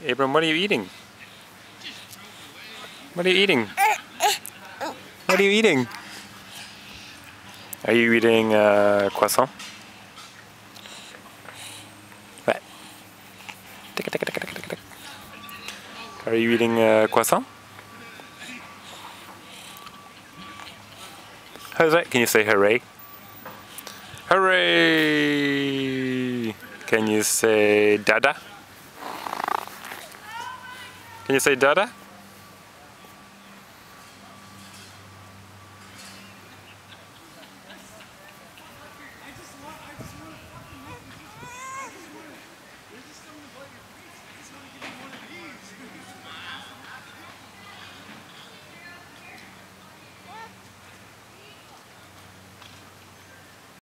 Abram, what are you eating? What are you eating? What are you eating? Are you eating croissant? What? Are you eating croissant? Jose, can you say hooray? Hooray! Can you say dada? Can you say dada?